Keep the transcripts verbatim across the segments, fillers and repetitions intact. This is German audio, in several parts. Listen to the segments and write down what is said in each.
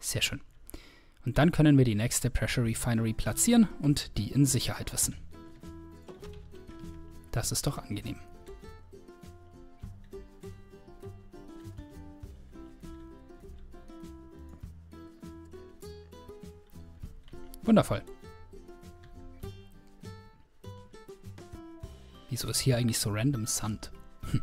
Sehr schön. Und dann können wir die nächste Pressure Refinery platzieren und die in Sicherheit wissen. Das ist doch angenehm. Wundervoll. Wieso ist hier eigentlich so random Sand? Hm.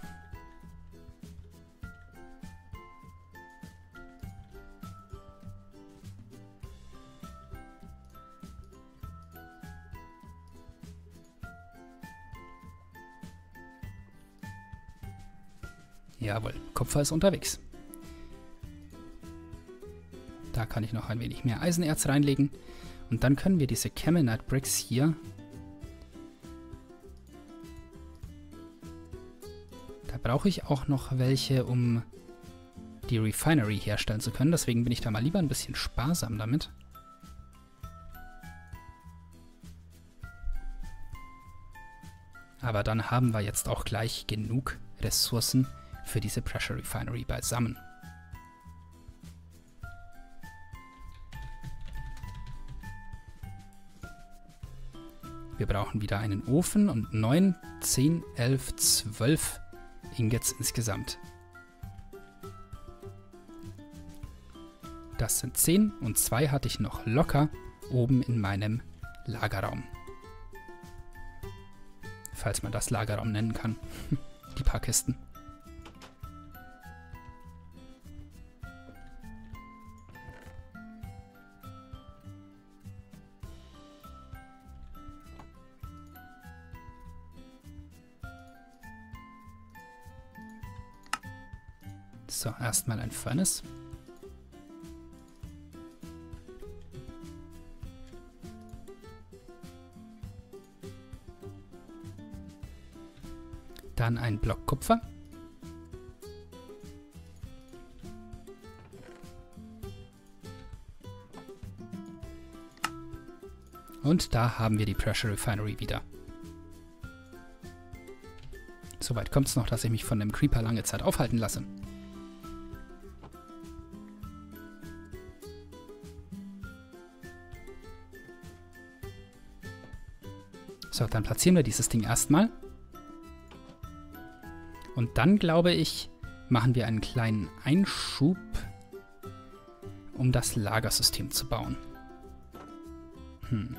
Jawohl, Kupfer ist unterwegs. Da kann ich noch ein wenig mehr Eisenerz reinlegen. Und dann können wir diese Caminite Bricks hier da brauche ich auch noch welche, um die Refinery herstellen zu können. Deswegen bin ich da mal lieber ein bisschen sparsam damit. Aber dann haben wir jetzt auch gleich genug Ressourcen für diese Pressure Refinery beisammen. Wir brauchen wieder einen Ofen und neun, zehn, elf, zwölf Ingots insgesamt. Das sind zehn und zwei hatte ich noch locker oben in meinem Lagerraum. Falls man das Lagerraum nennen kann. Die paar Kisten. So, erstmal ein Furnace. Dann ein Block Kupfer. Und da haben wir die Pressure Refinery wieder. Soweit kommt es noch, dass ich mich von dem Creeper lange Zeit aufhalten lasse. So, dann platzieren wir dieses Ding erstmal. Und dann, glaube ich, machen wir einen kleinen Einschub, um das Lagersystem zu bauen. Hm.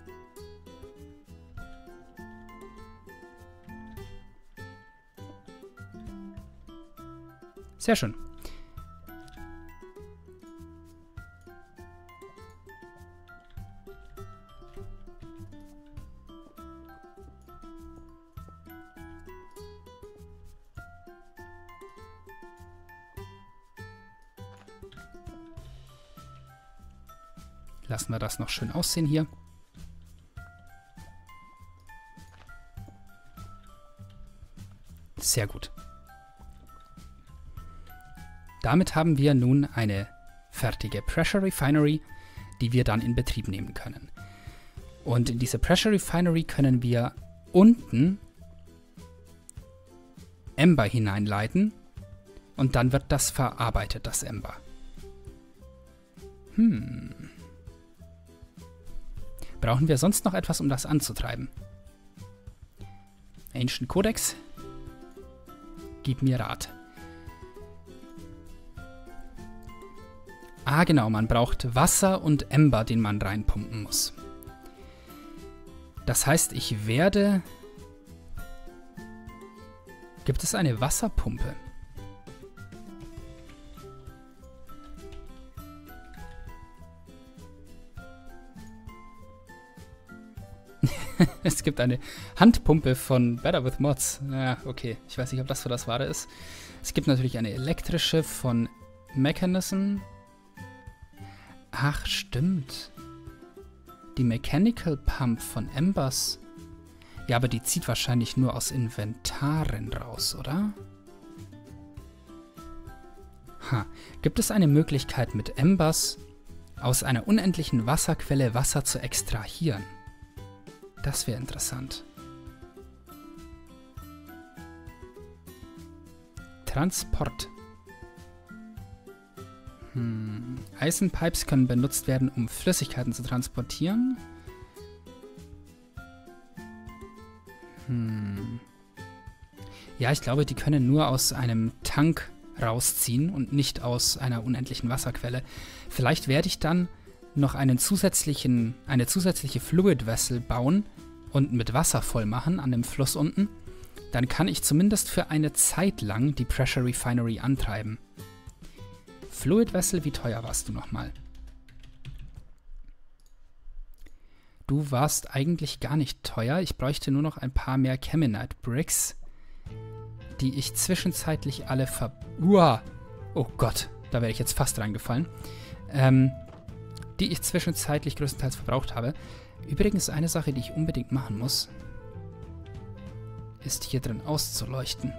Sehr schön. Lassen wir das noch schön aussehen hier. Sehr gut. Damit haben wir nun eine fertige Pressure Refinery, die wir dann in Betrieb nehmen können. Und in diese Pressure Refinery können wir unten Ember hineinleiten und dann wird das verarbeitet, das Ember. Hm. Brauchen wir sonst noch etwas, um das anzutreiben? Ancient Codex, gib mir Rat. Ah, genau, man braucht Wasser und Ember, den man reinpumpen muss. Das heißt, ich werde... Gibt es eine Wasserpumpe? Es gibt eine Handpumpe von Better with Mods. Ja, okay. Ich weiß nicht, ob das für das Wahre ist. Es gibt natürlich eine elektrische von Mechanism. Ach, stimmt. Die Mechanical Pump von Embers. Ja, aber die zieht wahrscheinlich nur aus Inventaren raus, oder? Ha. Gibt es eine Möglichkeit, mit Embers aus einer unendlichen Wasserquelle Wasser zu extrahieren? Das wäre interessant. Transport. Hm. Eisenpipes können benutzt werden, um Flüssigkeiten zu transportieren. Hm. Ja, ich glaube, die können nur aus einem Tank rausziehen und nicht aus einer unendlichen Wasserquelle. Vielleicht werde ich dann noch einen zusätzlichen, eine zusätzliche Fluid Vessel bauen und mit Wasser voll machen an dem Fluss unten. Dann kann ich zumindest für eine Zeit lang die Pressure Refinery antreiben. Fluid Vessel, wie teuer warst du nochmal? Du warst eigentlich gar nicht teuer. Ich bräuchte nur noch ein paar mehr Caminite Bricks, die ich zwischenzeitlich alle ver... Uah! Oh Gott, da wäre ich jetzt fast reingefallen. Ähm, die ich zwischenzeitlich größtenteils verbraucht habe. Übrigens eine Sache, die ich unbedingt machen muss, ist hier drin auszuleuchten.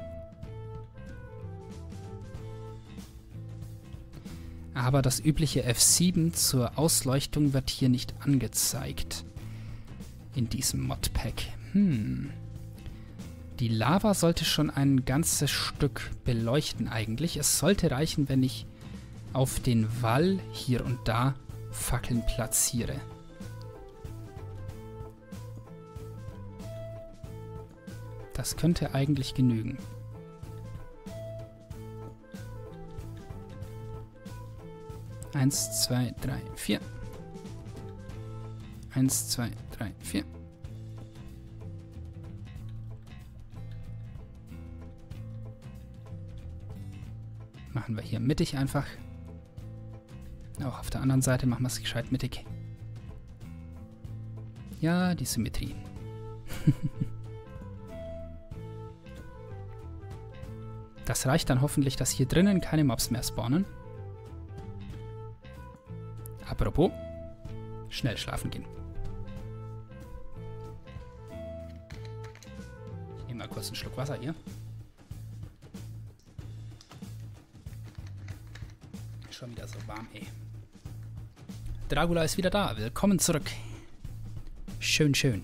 Aber das übliche F sieben zur Ausleuchtung wird hier nicht angezeigt. In diesem Modpack. Hm... Die Lava sollte schon ein ganzes Stück beleuchten eigentlich. Es sollte reichen, wenn ich auf den Wall hier und da Fackeln platziere. Das könnte eigentlich genügen. Eins, zwei, drei, vier. Eins, zwei, drei, vier. Machen wir hier mittig einfach. Auch auf der anderen Seite machen wir es gescheit mittig. Ja, die Symmetrie. Das reicht dann hoffentlich, dass hier drinnen keine Mobs mehr spawnen. Apropos, schnell schlafen gehen. Ich nehme mal kurz einen Schluck Wasser hier. Schon wieder so warm, ey. Dragula ist wieder da. Willkommen zurück. Schön, schön.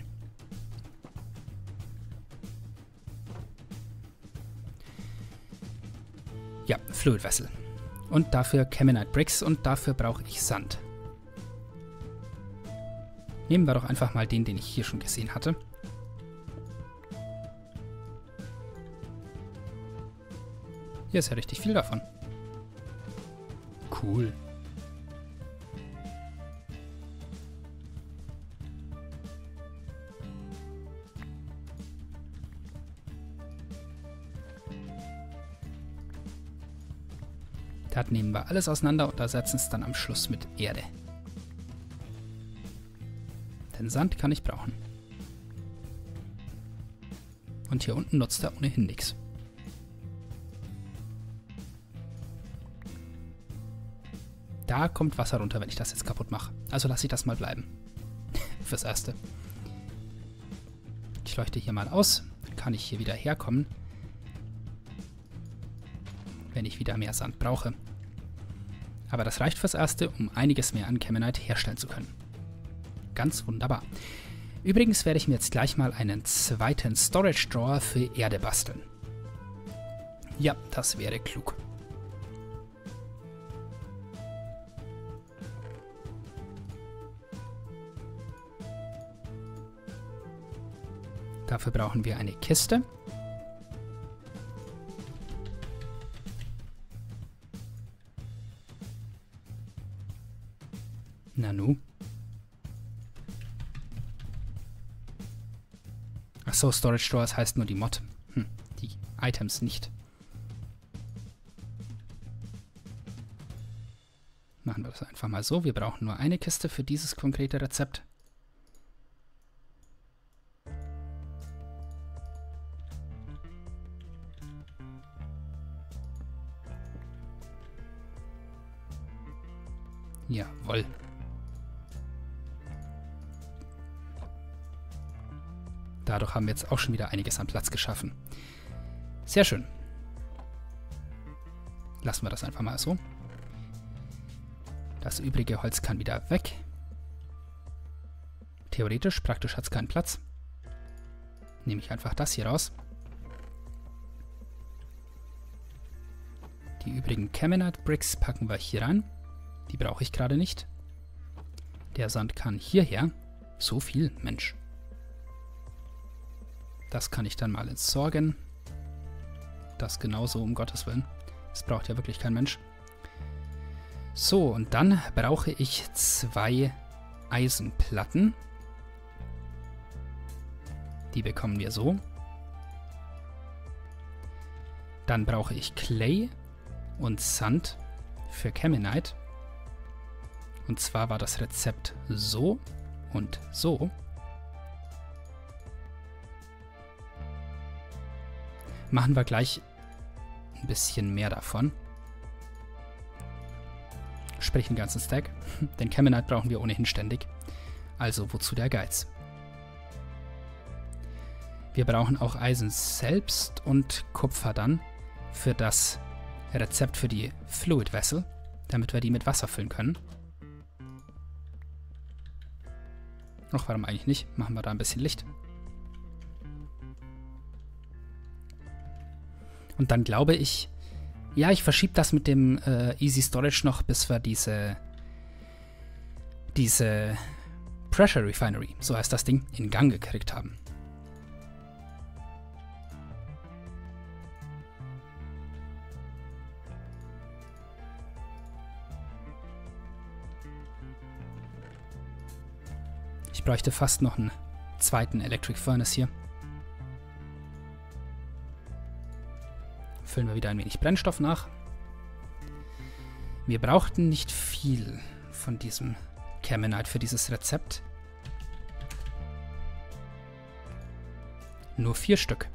Ja, Fluid Vessel. Und dafür Caminite Bricks und dafür brauche ich Sand. Nehmen wir doch einfach mal den, den ich hier schon gesehen hatte. Hier ist ja richtig viel davon. Cool. Das nehmen wir alles auseinander und ersetzen es dann am Schluss mit Erde. Denn Sand kann ich brauchen. Und hier unten nutzt er ohnehin nichts. Da kommt Wasser runter, wenn ich das jetzt kaputt mache. Also lasse ich das mal bleiben. Fürs Erste. Ich leuchte hier mal aus. Dann kann ich hier wieder herkommen. Wenn ich wieder mehr Sand brauche. Aber das reicht fürs Erste, um einiges mehr an Caminite herstellen zu können. Ganz wunderbar. Übrigens werde ich mir jetzt gleich mal einen zweiten Storage Drawer für Erde basteln. Ja, das wäre klug. Dafür brauchen wir eine Kiste. Nanu. Achso, Storage Drawers heißt nur die Mod. Hm, die Items nicht. Machen wir das einfach mal so. Wir brauchen nur eine Kiste für dieses konkrete Rezept. Jawohl. Dadurch haben wir jetzt auch schon wieder einiges an Platz geschaffen. Sehr schön. Lassen wir das einfach mal so. Das übrige Holz kann wieder weg. Theoretisch, praktisch hat es keinen Platz. Nehme ich einfach das hier raus. Die übrigen Caminite Bricks packen wir hier rein. Die brauche ich gerade nicht. Der Sand kann hierher. So viel, Mensch. Das kann ich dann mal entsorgen. Das genauso, um Gottes Willen. Das braucht ja wirklich kein Mensch. So, und dann brauche ich zwei Eisenplatten. Die bekommen wir so. Dann brauche ich Clay und Sand für Caminite. Und zwar war das Rezept so und so. Machen wir gleich ein bisschen mehr davon. Sprich einen ganzen Stack. Den Caminite brauchen wir ohnehin ständig. Also wozu der Geiz? Wir brauchen auch Eisen selbst und Kupfer dann für das Rezept für die Fluid Vessel, damit wir die mit Wasser füllen können. Ach, warum eigentlich nicht? Machen wir da ein bisschen Licht. Und dann glaube ich, ja, ich verschiebe das mit dem äh, Easy Storage noch, bis wir diese, diese Pressure Refinery, so heißt das Ding, in Gang gekriegt haben. Ich bräuchte fast noch einen zweiten Electric Furnace hier. Füllen wir wieder ein wenig Brennstoff nach. Wir brauchten nicht viel von diesem Caminite für dieses Rezept. Nur vier Stück.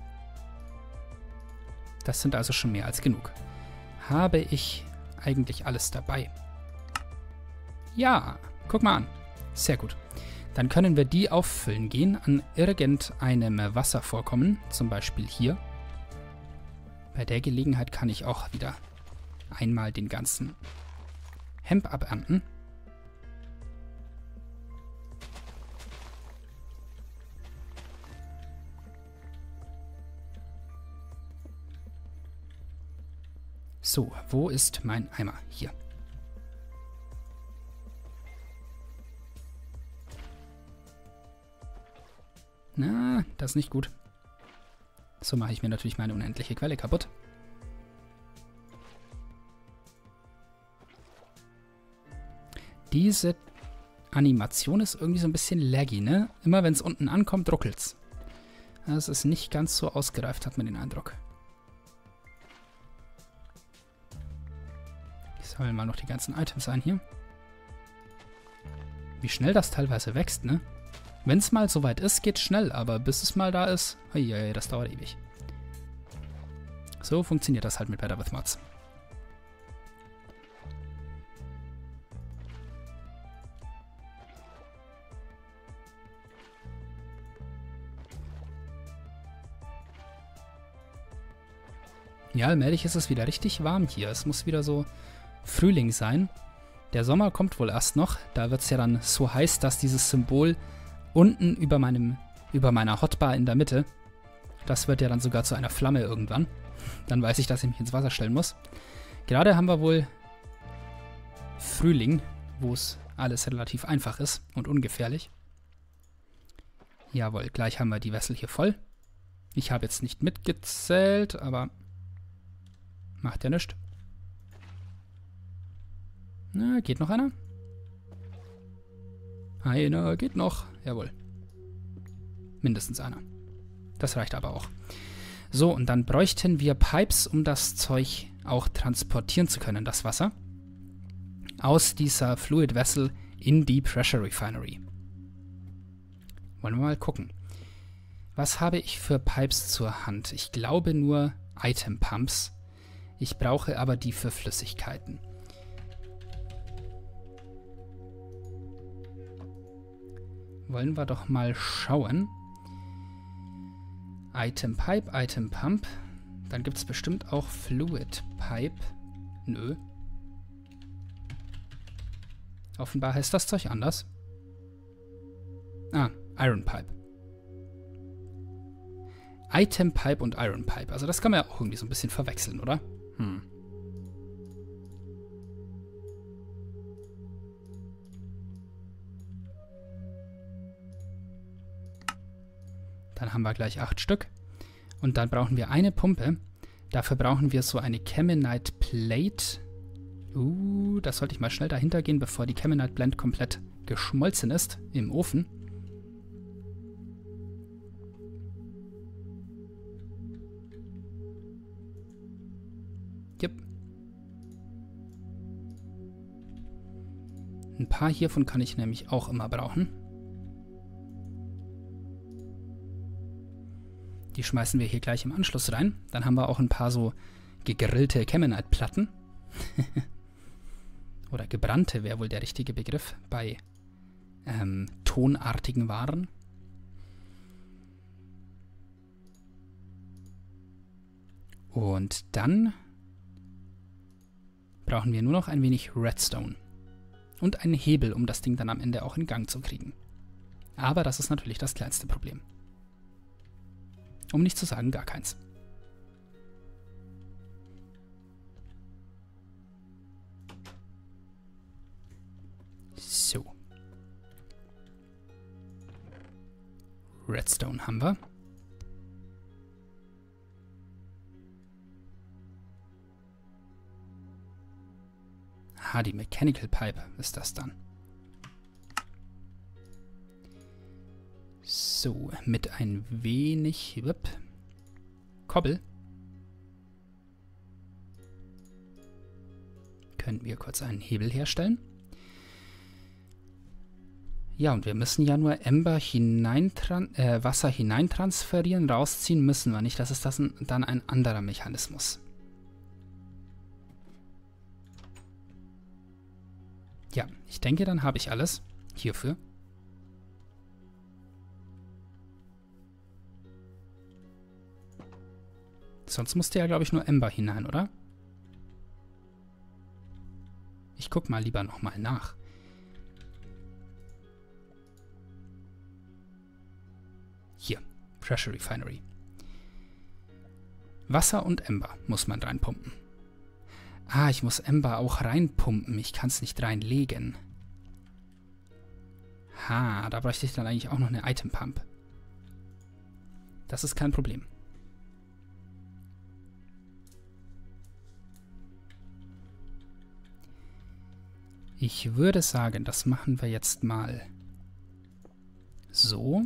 Das sind also schon mehr als genug. Habe ich eigentlich alles dabei? Ja, guck mal an. Sehr gut. Dann können wir die auffüllen gehen an irgendeinem Wasservorkommen, zum Beispiel hier. Bei der Gelegenheit kann ich auch wieder einmal den ganzen Hemp abernten. So, wo ist mein Eimer? Hier. Na, das ist nicht gut. So mache ich mir natürlich meine unendliche Quelle kaputt. Diese Animation ist irgendwie so ein bisschen laggy, ne? Immer wenn es unten ankommt, ruckelt's. Das ist nicht ganz so ausgereift, hat man den Eindruck. Ich sammle mal noch die ganzen Items ein hier. Wie schnell das teilweise wächst, ne? Wenn es mal soweit ist, geht's schnell, aber bis es mal da ist, hey, das dauert ewig. So funktioniert das halt mit Better with Mods. Ja, allmählich ist es wieder richtig warm hier. Es muss wieder so Frühling sein. Der Sommer kommt wohl erst noch. Da wird es ja dann so heiß, dass dieses Symbol unten über meinem, über meiner Hotbar in der Mitte, das wird ja dann sogar zu einer Flamme irgendwann. Dann weiß ich, dass ich mich ins Wasser stellen muss. Gerade haben wir wohl Frühling, wo es alles relativ einfach ist und ungefährlich. Jawohl, gleich haben wir die Wessel hier voll. Ich habe jetzt nicht mitgezählt, aber macht ja nichts. Na, geht noch einer? Einer geht noch. Jawohl. Mindestens einer. Das reicht aber auch. So, und dann bräuchten wir Pipes, um das Zeug auch transportieren zu können, das Wasser, aus dieser Fluid Vessel in die Pressure Refinery. Wollen wir mal gucken. Was habe ich für Pipes zur Hand? Ich glaube nur Item Pumps. Ich brauche aber die für Flüssigkeiten. Wollen wir doch mal schauen. Item Pipe, Item Pump. Dann gibt es bestimmt auch Fluid Pipe. Nö. Offenbar heißt das Zeug anders. Ah, Iron Pipe. Item Pipe und Iron Pipe. Also das kann man ja auch irgendwie so ein bisschen verwechseln, oder? Hm. Dann haben wir gleich acht Stück. Und dann brauchen wir eine Pumpe. Dafür brauchen wir so eine Caminite Plate. Uh, da sollte ich mal schnell dahinter gehen, bevor die Caminite Blend komplett geschmolzen ist im Ofen. Yep. Ein paar hiervon kann ich nämlich auch immer brauchen. Die schmeißen wir hier gleich im Anschluss rein. Dann haben wir auch ein paar so gegrillte Caminite-Platten. Oder gebrannte wäre wohl der richtige Begriff bei ähm, tonartigen Waren. Und dann brauchen wir nur noch ein wenig Redstone. Und einen Hebel, um das Ding dann am Ende auch in Gang zu kriegen. Aber das ist natürlich das kleinste Problem. Um nicht zu sagen, gar keins. So. Redstone haben wir. Ah, die Mechanical Pipe ist das dann. So, mit ein wenig whoop, Kobbel können wir kurz einen Hebel herstellen. Ja, und wir müssen ja nur Ember hineintran äh, Wasser hineintransferieren, rausziehen müssen wir nicht. Das ist das ein, dann ein anderer Mechanismus. Ja, ich denke, dann habe ich alles hierfür. Sonst musste ja, glaube ich, nur Ember hinein, oder? Ich guck mal lieber nochmal nach. Hier, Pressure Refinery. Wasser und Ember muss man reinpumpen. Ah, ich muss Ember auch reinpumpen. Ich kann es nicht reinlegen. Ha, da bräuchte ich dann eigentlich auch noch eine Item Pump. Das ist kein Problem. Ich würde sagen, das machen wir jetzt mal so.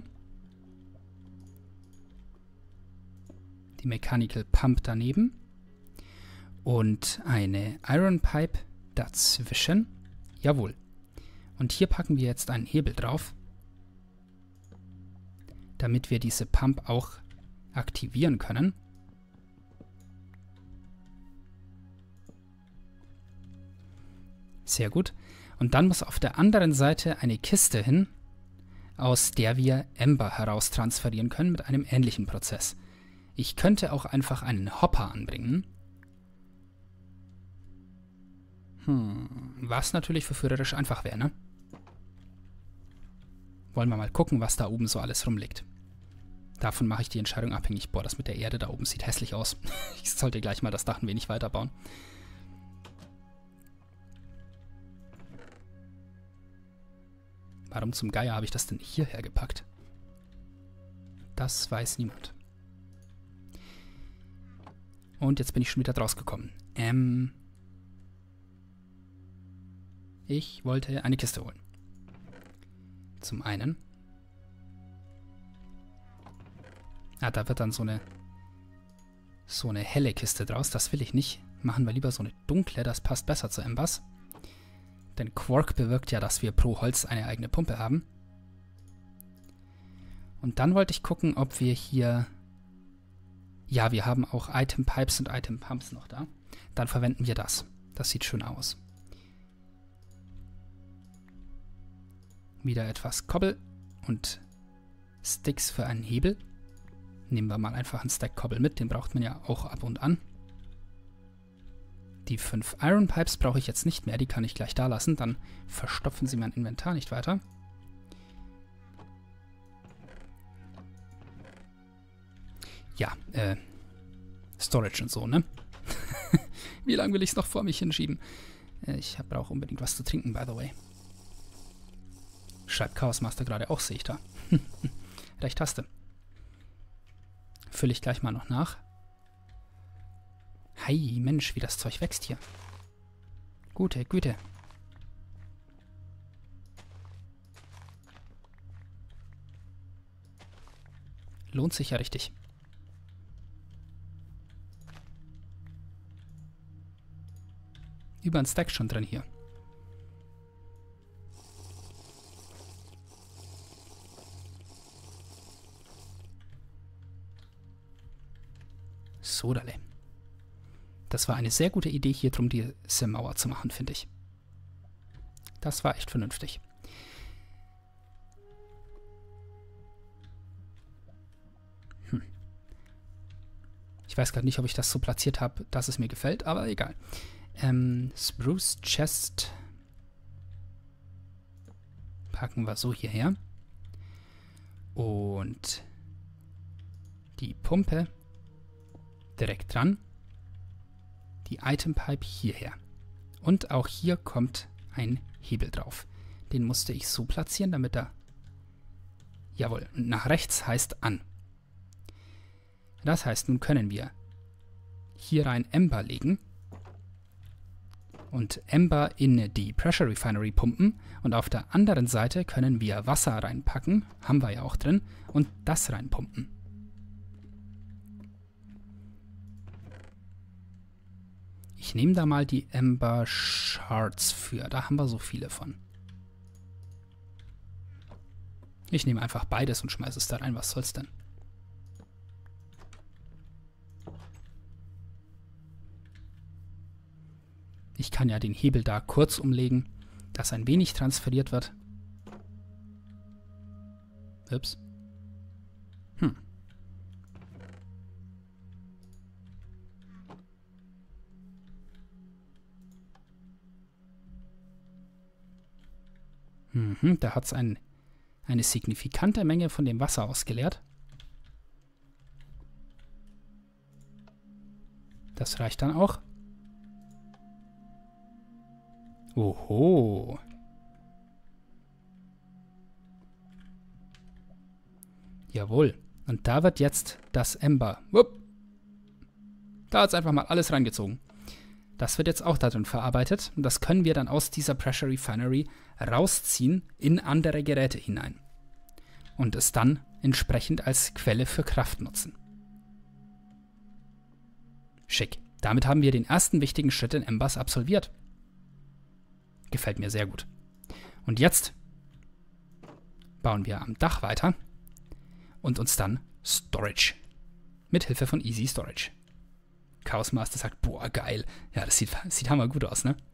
Die Mechanical Pump daneben. Und eine Iron Pipe dazwischen. Jawohl. Und hier packen wir jetzt einen Hebel drauf, damit wir diese Pump auch aktivieren können. Sehr gut. Und dann muss auf der anderen Seite eine Kiste hin, aus der wir Ember heraus transferieren können mit einem ähnlichen Prozess. Ich könnte auch einfach einen Hopper anbringen. Hm, was natürlich verführerisch einfach wäre, ne? Wollen wir mal gucken, was da oben so alles rumliegt. Davon mache ich die Entscheidung abhängig. Boah, das mit der Erde da oben sieht hässlich aus. Ich sollte gleich mal das Dach ein wenig weiterbauen. Warum zum Geier habe ich das denn hierher gepackt? Das weiß niemand. Und jetzt bin ich schon wieder draus gekommen. Ähm... Ich wollte eine Kiste holen. Zum einen. Ah, da wird dann so eine so eine helle Kiste draus. Das will ich nicht. Machen wir lieber so eine dunkle. Das passt besser zu Embers. Denn Quark bewirkt ja, dass wir pro Holz eine eigene Pumpe haben. Und dann wollte ich gucken, ob wir hier... Ja, wir haben auch Item Pipes und Item Pumps noch da. Dann verwenden wir das. Das sieht schön aus. Wieder etwas Kobbel und Sticks für einen Hebel. Nehmen wir mal einfach einen Stack Kobbel mit, den braucht man ja auch ab und an. Die fünf Iron Pipes brauche ich jetzt nicht mehr, die kann ich gleich da lassen, dann verstopfen sie mein Inventar nicht weiter. Ja, äh, Storage und so, ne? Wie lange will ich es noch vor mich hinschieben? Äh, ich brauche unbedingt was zu trinken, by the way. Schreibt Chaos Master gerade auch, sehe ich da. Recht hast du. Fülle ich gleich mal noch nach. Hei, Mensch, wie das Zeug wächst hier. Gute Güte. Lohnt sich ja richtig. Über ein Stack schon drin hier. Sodale. Das war eine sehr gute Idee, hier drum diese Mauer zu machen, finde ich. Das war echt vernünftig. Hm. Ich weiß gerade nicht, ob ich das so platziert habe, dass es mir gefällt, aber egal. Ähm, Spruce Chest packen wir so hierher. Und die Pumpe direkt dran. Die Item Pipe hierher. Und auch hier kommt ein Hebel drauf. Den musste ich so platzieren, damit er... Jawohl, und nach rechts heißt an. Das heißt, nun können wir hier rein Ember legen und Ember in die Pressure Refinery pumpen und auf der anderen Seite können wir Wasser reinpacken, haben wir ja auch drin, und das reinpumpen. Ich nehme da mal die Ember Shards für, da haben wir so viele von. Ich nehme einfach beides und schmeiße es da rein, was soll's denn? Ich kann ja den Hebel da kurz umlegen, dass ein wenig transferiert wird. Ups. Hm. Mhm, da hat es ein, eine signifikante Menge von dem Wasser ausgeleert. Das reicht dann auch. Oho. Jawohl. Und da wird jetzt das Ember. Wupp. Da hat es einfach mal alles reingezogen. Das wird jetzt auch da drin verarbeitet. Und das können wir dann aus dieser Pressure Refinery rausziehen in andere Geräte hinein. Und es dann entsprechend als Quelle für Kraft nutzen. Schick. Damit haben wir den ersten wichtigen Schritt in Embers absolviert. Gefällt mir sehr gut. Und jetzt bauen wir am Dach weiter und uns dann Storage. Mit Hilfe von Easy Storage. Chaos Master sagt, boah, geil. Ja, das sieht, sieht hammer gut aus, ne?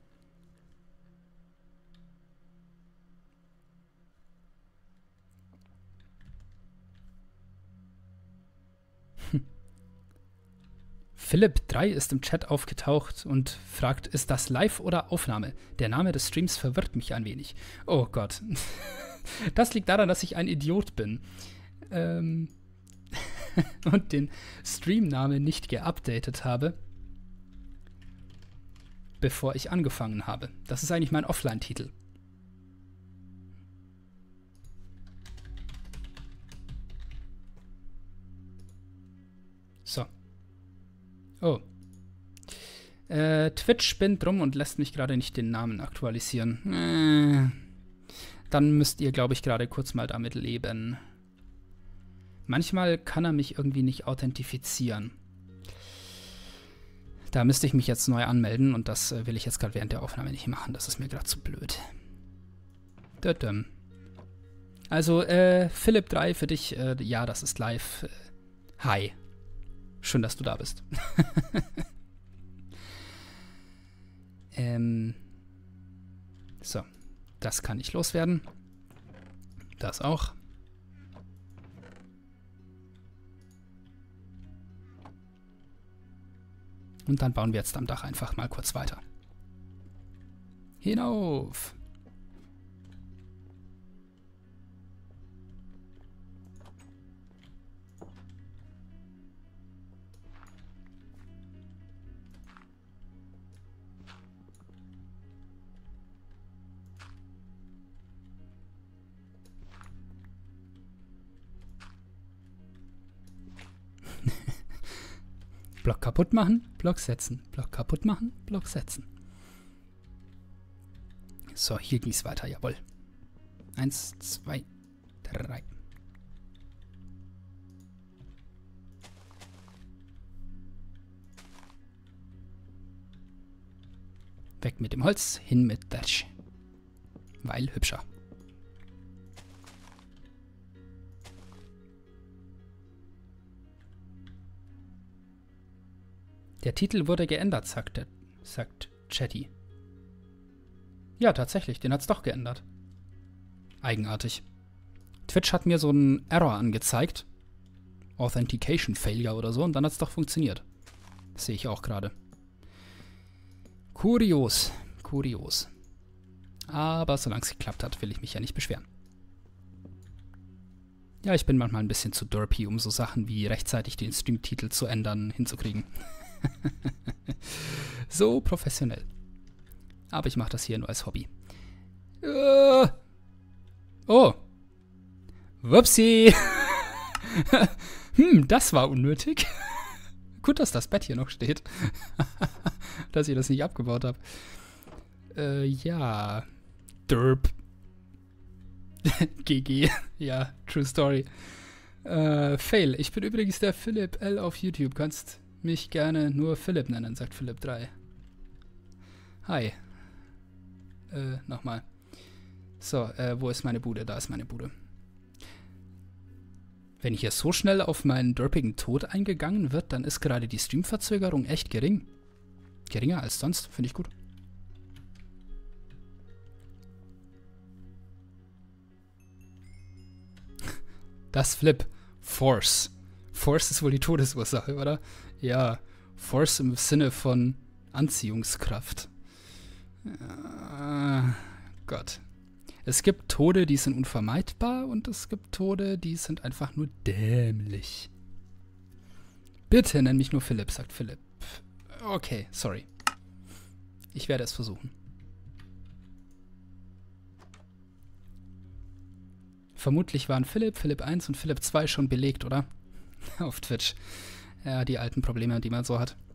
Philipp drei ist im Chat aufgetaucht und fragt, ist das Live oder Aufnahme? Der Name des Streams verwirrt mich ein wenig. Oh Gott. Das liegt daran, dass ich ein Idiot bin. Ähm und den Streamnamen nicht geupdatet habe, bevor ich angefangen habe. Das ist eigentlich mein Offline-Titel. So. Oh. Äh, Twitch spinnt rum und lässt mich gerade nicht den Namen aktualisieren. Äh, dann müsst ihr, glaube ich, gerade kurz mal damit leben. Manchmal kann er mich irgendwie nicht authentifizieren. Da müsste ich mich jetzt neu anmelden und das äh, will ich jetzt gerade während der Aufnahme nicht machen. Das ist mir gerade zu blöd. Dödüm. Also, äh, Philipp drei für dich, äh, ja, das ist live. Äh, hi. Schön, dass du da bist. ähm. So. Das kann ich loswerden. Das auch. Und dann bauen wir jetzt am Dach einfach mal kurz weiter. Hinauf! Block kaputt machen, Block setzen. Block kaputt machen, Block setzen. So, hier ging es weiter, jawohl. Eins, zwei, drei. Weg mit dem Holz, hin mit Thatch. Weil hübscher. Der Titel wurde geändert, sagt, der, sagt Chatty. Ja, tatsächlich, den hat's doch geändert. Eigenartig. Twitch hat mir so einen Error angezeigt. Authentication Failure oder so, und dann hat's doch funktioniert. Das sehe ich auch gerade. Kurios. Kurios. Aber solange es geklappt hat, will ich mich ja nicht beschweren. Ja, ich bin manchmal ein bisschen zu derpy, um so Sachen wie rechtzeitig den Streamtitel zu ändern, hinzukriegen. So professionell. Aber ich mache das hier nur als Hobby. Uh. Oh. Whoopsie. Hm, das war unnötig. Gut, dass das Bett hier noch steht. Dass ich das nicht abgebaut habe. Äh, ja. Derp. G G. Ja, true story. Äh, Fail. Ich bin übrigens der Philipp L auf YouTube. Kannst mich gerne nur Philipp nennen, sagt Philipp drei. Hi. Äh, nochmal. So, äh, wo ist meine Bude? Da ist meine Bude. Wenn hier so schnell auf meinen derpigen Tod eingegangen wird, dann ist gerade die Streamverzögerung echt gering. Geringer als sonst, finde ich gut. Das Flip. Force. Force ist wohl die Todesursache, oder? Ja, Force im Sinne von Anziehungskraft. Äh, Gott. Es gibt Tode, die sind unvermeidbar, und es gibt Tode, die sind einfach nur dämlich. Bitte nenn mich nur Philipp, sagt Philipp. Okay, sorry. Ich werde es versuchen. Vermutlich waren Philipp, Philipp eins und Philipp zwei schon belegt, oder? Auf Twitch. Ja, die alten Probleme, die man so hat.